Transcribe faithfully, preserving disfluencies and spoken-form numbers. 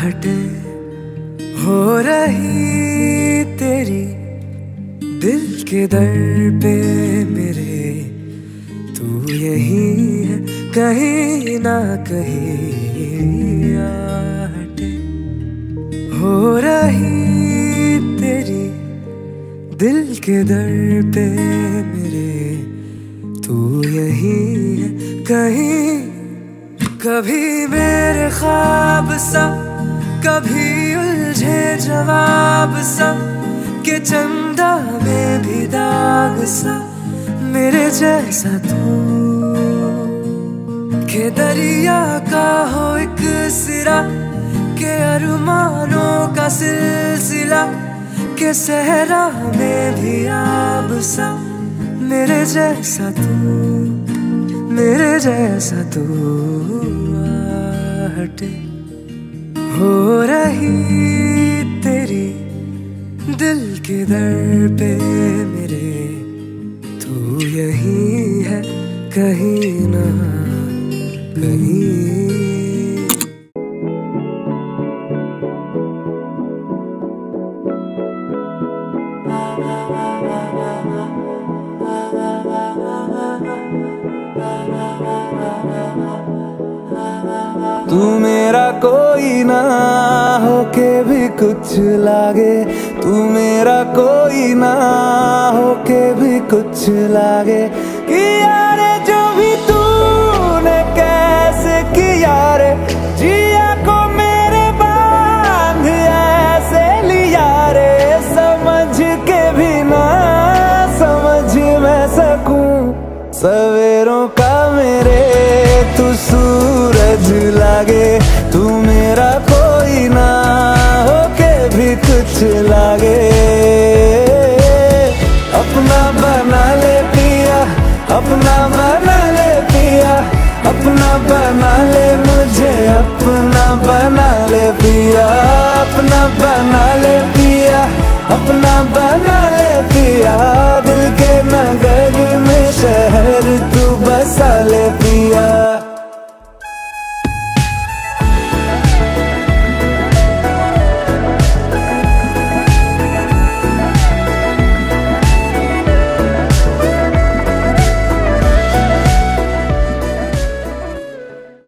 आहटे हो रही तेरी दिल के दर पे मेरे, तू यही है कहीं ना कहीं आहटे हो रही तेरी दिल के दर पे मेरे, तू यही है कहीं। कभी मेरे ख्वाब सा, कभी उलझे जवाब सा, के चंदा में भी दाग सा मेरे जैसा तू, के दरिया का हो एक सिरा, के अरमानों का सिलसिला, के सहरा में भी आब सा मेरे जैसा तू, मेरे जैसा तू आहटे हो रही तेरी दिल के दर पे मेरे, तू यही है कहीं ना कहीं। तू मेरा कोई ना होके भी कुछ लागे, तू मेरा कोई ना होके भी कुछ लागे। किया रे जो भी तूने कैसे किया रे, जिया को मेरे बांध ऐसे लिया रे, समझ के भी ना समझ मैं सकूं सवेरों का मेरे, तू सूरज लागे, तू मेरा कोई ना होके भी कुछ लागे। अपना बना ले पिया, अपना बना ले पिया, अपना बना ले मुझे, अपना बना ले पिया, अपना बना ले पिया, अपना बना ले पिया। दिल के नगर में शहर तू बसा ले पिया।